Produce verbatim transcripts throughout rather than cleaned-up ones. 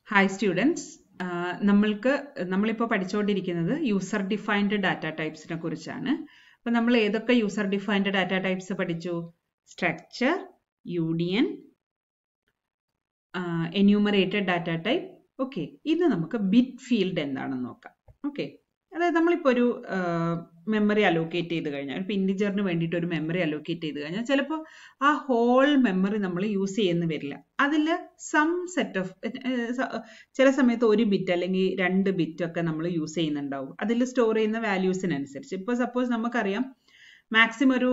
Hi students, നമ്മൾക്ക് നമ്മളിപ്പോൾ പഠിച്ചുകൊണ്ടിരിക്കുന്നത് യൂസർ ഡിഫൈൻഡ് ഡാറ്റ ടൈപ്സിനെ കുറിച്ചാണ്. അപ്പോൾ നമ്മൾ ഏതൊക്കെ യൂസർ ഡിഫൈൻഡ് ഡാറ്റ ടൈപ്സ് പഠിച്ചു? Structure, union, enumerated data type. Okay, ഇത് നമുക്ക് ബിറ്റ് ഫീൽഡ് എന്താണെന്ന് നോക്കാം. ഓക്കെ, അതായത് നമ്മളിപ്പോൾ ഒരു മെമ്മറി അലോക്കേറ്റ് ചെയ്ത് കഴിഞ്ഞാൽ, ഇപ്പോൾ ഇൻറ്റിജറിന് വേണ്ടിയിട്ട് ഒരു മെമ്മറി അലോക്കേറ്റ് ചെയ്ത് കഴിഞ്ഞാൽ ചിലപ്പോൾ ആ ഹോൾ മെമ്മറി നമ്മൾ യൂസ് ചെയ്യുന്ന വരില്ല. അതിൽ സം സെറ്റ് ഓഫ് ചില സമയത്ത് ഒരു ബിറ്റ് അല്ലെങ്കിൽ രണ്ട് ബിറ്റ് ഒക്കെ നമ്മൾ യൂസ് ചെയ്യുന്നുണ്ടാവും. അതിൽ സ്റ്റോർ ചെയ്യുന്ന വാല്യൂസിനനുസരിച്ച്. ഇപ്പോൾ സപ്പോസ് നമുക്കറിയാം മാക്സിമം ഒരു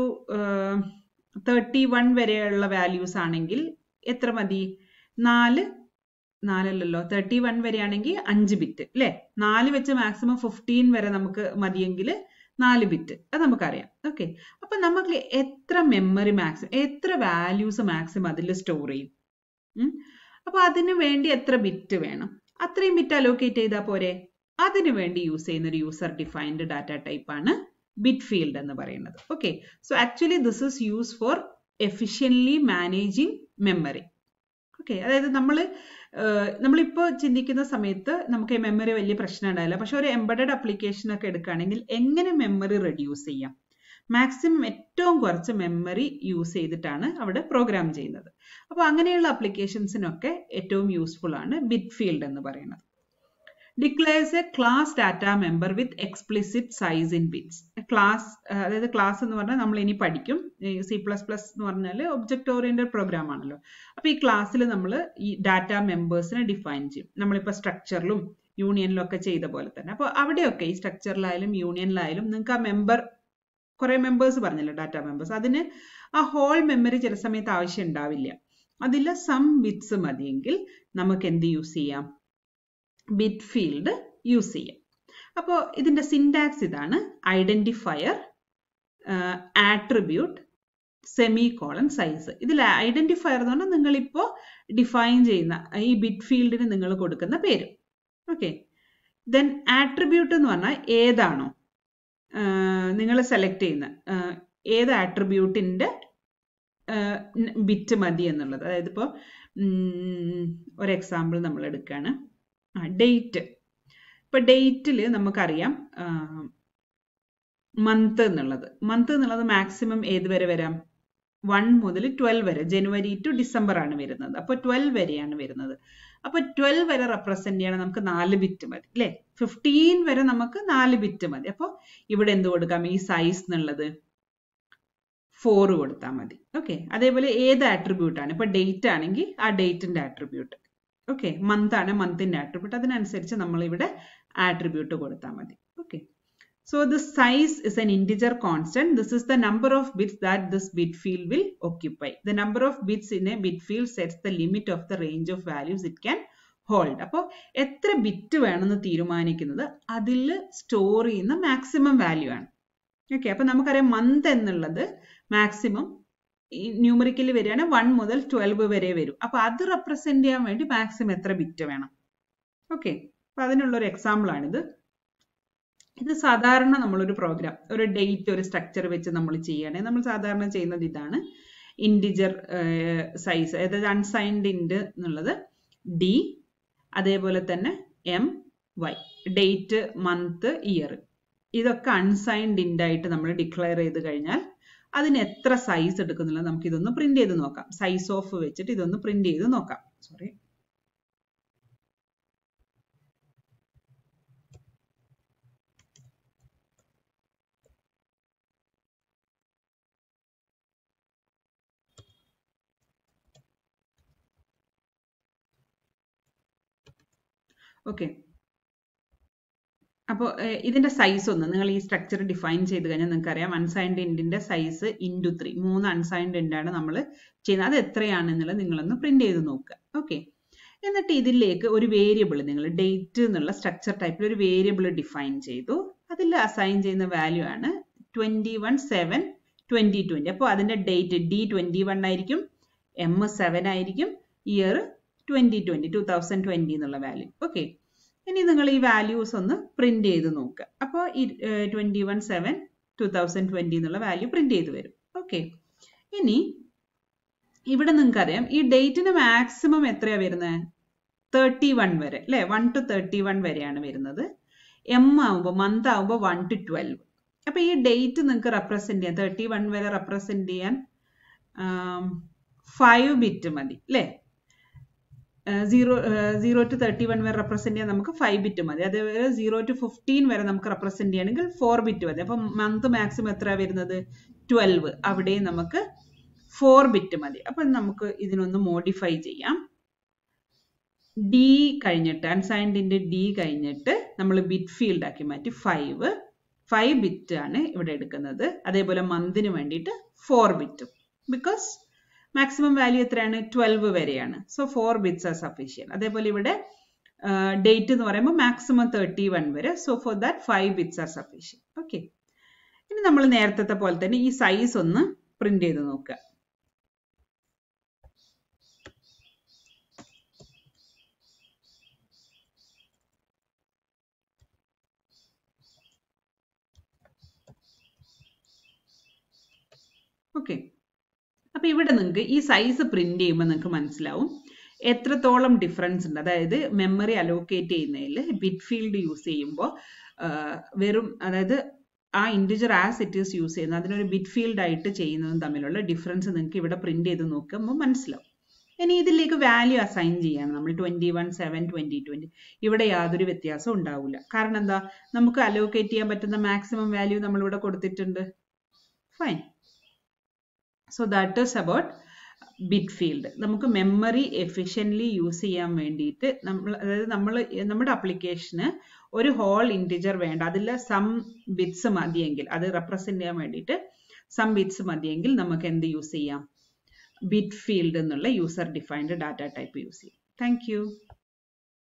തേർട്ടി വൺ വരെയുള്ള വാല്യൂസ് ആണെങ്കിൽ എത്ര മതി? നാല് നാലല്ലല്ലോ, തേർട്ടി വൺ വരെയാണെങ്കിൽ അഞ്ച് ബിറ്റ് അല്ലേ? നാല് വെച്ച് മാക്സിമം ഫിഫ്റ്റീൻ വരെ നമുക്ക് മതിയെങ്കിൽ നാല് ബിറ്റ്, അത് നമുക്കറിയാം. ഓക്കെ, അപ്പൊ നമുക്ക് എത്ര മെമ്മറി മാക്സിമം, എത്ര വാല്യൂസ് മാക്സിമം അതിൽ സ്റ്റോർ ചെയ്യും? അപ്പൊ അതിന് വേണ്ടി എത്ര ബിറ്റ് വേണം? അത്രയും ബിറ്റ് അലോക്കേറ്റ് ചെയ്താൽ പോരെ? അതിനു വേണ്ടി യൂസ് ചെയ്യുന്ന ഒരു യൂസർ ഡിഫൈൻഡ് ഡാറ്റ ടൈപ്പ് ആണ് ബിറ്റ് ഫീൽഡ് എന്ന് പറയുന്നത്. Okay, so actually this is use for efficiently managing memory. Okay, അതായത് നമ്മൾ നമ്മളിപ്പോൾ ചിന്തിക്കുന്ന സമയത്ത് നമുക്ക് മെമ്മറി വലിയ പ്രശ്നം ഉണ്ടാവില്ല. പക്ഷെ ഒരു എംബഡഡ് ആപ്ലിക്കേഷൻ ഒക്കെ എടുക്കുകയാണെങ്കിൽ എങ്ങനെ മെമ്മറി റെഡ്യൂസ് ചെയ്യാം? മാക്സിമം ഏറ്റവും കുറച്ച് മെമ്മറി യൂസ് ചെയ്തിട്ടാണ് അവിടെ പ്രോഗ്രാം ചെയ്യുന്നത്. അപ്പോൾ അങ്ങനെയുള്ള ആപ്ലിക്കേഷൻസിനൊക്കെ ഏറ്റവും യൂസ്ഫുൾ ആണ് ബിറ്റ് ഫീൽഡ് എന്ന് പറയുന്നത്. Declares a class data member with explicit size in bits. Class, അതായത് ക്ലാസ് എന്ന് പറഞ്ഞാൽ നമ്മൾ ഇനി പഠിക്കും. സി പ്ലസ് പ്ലസ് എന്ന് പറഞ്ഞാൽ ഒബ്ജക്റ്റ് ഓറിയന്റഡ് പ്രോഗ്രാം ആണല്ലോ. അപ്പൊ ഈ ക്ലാസ്സിൽ നമ്മൾ ഈ ഡാറ്റ മെമ്പേഴ്സിനെ ഡിഫൈൻ ചെയ്യും. നമ്മളിപ്പോൾ സ്ട്രക്ചറിലും യൂണിയനിലും ഒക്കെ ചെയ്ത പോലെ തന്നെ. അപ്പോൾ അവിടെയൊക്കെ ഈ സ്ട്രക്ചറിലായാലും യൂണിയനിലായാലും നിങ്ങൾക്ക് ആ മെമ്പർ, കുറെ മെമ്പേഴ്സ് പറഞ്ഞല്ലോ, ഡാറ്റ മെമ്പേഴ്സ്, അതിന് ആ ഹോൾ മെമ്മറി ചില സമയത്ത് ആവശ്യം ഉണ്ടാവില്ല. അതിൽ സം ബിറ്റ്സ് മതിയെങ്കിൽ നമുക്ക് എന്ത് യൂസ് ചെയ്യാം? ബിറ്റ് ഫീൽഡ് യൂസ് ചെയ്യാം. അപ്പോൾ ഇതിന്റെ സിൻടാക്സ് ഇതാണ്: identifier, attribute, semicolon, size. ഇതിൽ ഐഡന്റിഫയർ എന്ന് പറഞ്ഞാൽ നിങ്ങളിപ്പോൾ ഡിഫൈൻ ചെയ്യുന്ന ഈ ബിറ്റ് ഫീൽഡിന് നിങ്ങൾ കൊടുക്കുന്ന പേര്. ഓക്കെ, ദെൻ ആട്രിബ്യൂട്ട് എന്ന് പറഞ്ഞാൽ ഏതാണോ നിങ്ങൾ സെലക്ട് ചെയ്യുന്ന ഏത് ആട്രിബ്യൂട്ടിന്റെ ബിറ്റ് മതി എന്നുള്ളത്. അതായത് ഇപ്പോൾ ഒരു എക്സാമ്പിൾ നമ്മൾ എടുക്കുകയാണ്, ഡേറ്റ്. ഇപ്പൊ ഡേറ്റിൽ നമുക്കറിയാം മന്ത് എന്നുള്ളത് മന്ത് എന്നുള്ളത് മാക്സിമം ഏത് വരെ വരാം? വൺ മുതൽ ട്വൽവ് വരെ, ജനുവരി ടു ഡിസംബർ ആണ് വരുന്നത്. അപ്പൊ ട്വൽവ് വരെയാണ് വരുന്നത്. അപ്പൊ ട്വൽവ് വരെ റെപ്രസെന്റ് ചെയ്യണം നമുക്ക് നാല് ബിറ്റ് മതി അല്ലെ? ഫിഫ്റ്റീൻ വരെ നമുക്ക് നാല് ബിറ്റ് മതി. അപ്പൊ ഇവിടെ എന്ത് കൊടുക്കാം? ഈ സൈസ് എന്നുള്ളത് ഫോർ കൊടുത്താൽ മതി. ഓക്കെ, അതേപോലെ ഏത് ആട്രിബ്യൂട്ട് ആണ്? ഇപ്പൊ ഡേറ്റ് ആണെങ്കിൽ ആ ഡേറ്റിന്റെ ആട്രിബ്യൂട്ട്. ഓക്കെ, മന്ത് ആണ് മന്തിന്റെ ആട്രിബ്യൂട്ട്, അതിനനുസരിച്ച് നമ്മൾ ഇവിടെ ആട്രിബ്യൂട്ട് കൊടുത്താൽ മതി. Okay, so the size is an integer constant. This is the number of bits that this bit field will occupy. The number of bits in a bit field sets the limit of the range of values it can hold. അപ്പോൾ എത്ര bit വേണമെന്ന് തീരുമാനിക്കുന്നത് അതിൽ store ചെയ്യുന്ന maximum value ആണ്. Okay, അപ്പൊ നമുക്കറിയാം month എന്നുള്ളത് മാക്സിമം ന്യൂമറിക്കലി വരികയാണ് വൺ മുതൽ ട്വൽവ് വരെ വരും. അപ്പൊ അത് റെപ്രസെന്റ് ചെയ്യാൻ വേണ്ടി മാക്സിമം എത്ര ബിറ്റ് വേണം? ഓക്കെ, അപ്പൊ അതിനുള്ള ഒരു എക്സാമ്പിൾ ആണിത്. ഇത് സാധാരണ നമ്മളൊരു പ്രോഗ്രാം, ഒരു ഡേറ്റ്, ഒരു സ്ട്രക്ചർ വെച്ച് നമ്മൾ ചെയ്യുകയാണെങ്കിൽ നമ്മൾ സാധാരണ ചെയ്യുന്നത് ഇതാണ്: ഇൻറ്റിജർ സൈസ്, അതായത് അൺസൈൻഡ് ഇൻഡ് എന്നുള്ളത് ഡി, അതേപോലെ തന്നെ M Y, date, month, year, ഇതൊക്കെ അൺസൈൻഡ് ഇൻഡ് ആയിട്ട് നമ്മൾ ഡിക്ലെയർ ചെയ്ത് കഴിഞ്ഞാൽ അതിന് എത്ര സൈസ് എടുക്കുന്നുള്ളത് നമുക്ക് ഇതൊന്ന് പ്രിന്റ് ചെയ്ത് നോക്കാം. സൈസ് ഓഫ് വെച്ചിട്ട് ഇതൊന്ന് പ്രിന്റ് ചെയ്ത് നോക്കാം. Sorry, okay. അപ്പോൾ ഇതിന്റെ സൈസ് ഒന്ന് നിങ്ങൾ ഈ സ്ട്രക്ചർ ഡിഫൈൻ ചെയ്ത് കഴിഞ്ഞാൽ നിങ്ങൾക്ക് അറിയാം അൺസൈൻഡ് ഇൻഡിന്റെ സൈസ് ഇൻറ്റു ത്രീ, മൂന്ന് അൺസൈൻഡ് ഇൻഡാണ് നമ്മൾ ചെയ്യുന്നത്. അത് എത്രയാണെന്നുള്ളത് നിങ്ങളൊന്ന് പ്രിന്റ് ചെയ്ത് നോക്കുക. ഓക്കെ, എന്നിട്ട് ഇതിലേക്ക് ഒരു വേരിയബിൾ, നിങ്ങൾ ഡേറ്റ് എന്നുള്ള സ്ട്രക്ചർ ടൈപ്പിൽ ഒരു വേരിയബിൾ ഡിഫൈൻ ചെയ്തു. അതിൽ അസൈൻ ചെയ്യുന്ന വാല്യൂ ആണ് twenty one seven twenty twenty. അപ്പോൾ അതിന്റെ ഡേറ്റ് ഡി ട്വന്റി വൺ ആയിരിക്കും, എം സെവൻ ആയിരിക്കും, year twenty twenty two thousand twenty എന്നുള്ള വാല്യൂ. ഓക്കെ, ഇനി നിങ്ങൾ ഈ വാല്യൂസ് ഒന്ന് പ്രിന്റ് ചെയ്ത് നോക്കുക. അപ്പോൾ ഈ twenty one seven two thousand twenty എന്നുള്ള വാല്യൂ പ്രിന്റ് ചെയ്ത് വരും. ഓക്കെ, ഇനി ഇവിടെ നിങ്ങൾക്ക് അറിയാം ഈ ഡേറ്റിന് മാക്സിമം എത്രയാ വരുന്നത്? തേർട്ടി വൺ വരെ അല്ലേ, വൺ ടു തേർട്ടി വൺ വരെയാണ് വരുന്നത്. എം ആവുമ്പോൾ മന്ത് ആവുമ്പോൾ വൺ ടു ട്വൽവ്. അപ്പൊ ഈ ഡേറ്റ് നിങ്ങൾക്ക് റെപ്രസെന്റ് ചെയ്യാൻ തേർട്ടി വൺ വരെ റെപ്രസെന്റ് ചെയ്യാൻ ഫൈവ് ബിറ്റ് മതി അല്ലേ. Zero zero to thirty one വരെ റെപ്രസെന്റ് ചെയ്യാൻ നമുക്ക് ഫൈവ് ബിറ്റ് മതി. അതേപോലെ സീറോ ടു ഫിഫ്റ്റീൻ വരെ നമുക്ക് റെപ്രസെന്റ് ചെയ്യണമെങ്കിൽ ഫോർ ബിറ്റ് മതി. അപ്പം മന്ത് മാക്സിമം എത്ര വരുന്നത് ട്വൽവ്, അവിടെ നമുക്ക് ഫോർ ബിറ്റ് മതി. അപ്പൊ നമുക്ക് ഇതിനൊന്ന് മോഡിഫൈ ചെയ്യാം. ഡി കഴിഞ്ഞിട്ട് അൺസൈൻഡിന്റെ ഡി കഴിഞ്ഞിട്ട് നമ്മൾ ബിറ്റ് ഫീൽഡ് ആക്കി മാറ്റി ഫൈവ് ഫൈവ് ബിറ്റ് ആണ് ഇവിടെ എടുക്കുന്നത്. അതേപോലെ മന്തിന് വേണ്ടിയിട്ട് ഫോർ ബിറ്റും, ബിക്കോസ് മാക്സിമം വാല്യൂ എത്രയാണ് ട്വൽവ് വരെയാണ്. So four bits are sufficient. അതേപോലെ ഇവിടെ ഡേറ്റ് എന്ന് പറയുമ്പോൾ മാക്സിമം തേർട്ടി വൺ വരെ. So for that five bits are sufficient. Okay, ഇനി നമ്മൾ നേരത്തെ പോലെ തന്നെ ഈ സൈസ് ഒന്ന് പ്രിന്റ് ചെയ്ത് നോക്കുക. ഓക്കെ, അപ്പൊ ഇവിടെ നിങ്ങൾക്ക് ഈ സൈസ് പ്രിന്റ് ചെയ്യുമ്പോൾ നിങ്ങൾക്ക് മനസ്സിലാവും എത്രത്തോളം ഡിഫറൻസ് ഉണ്ട്. അതായത് മെമ്മറി അലോക്കേറ്റ് ചെയ്യുന്നതിൽ ബിറ്റ് ഫീൽഡ് യൂസ് ചെയ്യുമ്പോൾ വെറും അതായത് ആ integer as it is use ചെയ്യുന്നത് അതിനൊരു ബിറ്റ് ഫീൽഡ് ആയിട്ട് ചെയ്യുന്നതും തമ്മിലുള്ള ഡിഫറൻസ് നിങ്ങൾക്ക് ഇവിടെ പ്രിന്റ് ചെയ്ത് നോക്കുമ്പോൾ മനസ്സിലാവും. ഇനി ഇതിലേക്ക് വാല്യൂ അസൈൻ ചെയ്യാണ് നമ്മൾ twenty one seven twenty twenty. ഇവിടെ യാതൊരു വ്യത്യാസവും ഉണ്ടാവില്ല. കാരണം എന്താ, നമുക്ക് അലോക്കേറ്റ് ചെയ്യാൻ പറ്റുന്ന മാക്സിമം വാല്യൂ നമ്മളിവിടെ കൊടുത്തിട്ടുണ്ട്. Fine. So that is about bit field. നമുക്ക് മെമ്മറി എഫിഷ്യൻ്റ്ലി യൂസ് ചെയ്യാൻ വേണ്ടിയിട്ട് നമ്മൾ അതായത് നമ്മൾ നമ്മുടെ അപ്ലിക്കേഷന് ഒരു ഹോൾ ഇൻറ്റിജർ വേണ്ട, അതിൽ സം ബിറ്റ്സ് മതിയെങ്കിൽ, അത് റെപ്രസെന്റ് ചെയ്യാൻ വേണ്ടിയിട്ട് സം ബിറ്റ്സ് മതിയെങ്കിൽ നമുക്ക് എന്ത് യൂസ് ചെയ്യാം, ബിറ്റ് ഫീൽഡ് എന്നുള്ള user defined data type use ചെയ്യും. Thank U.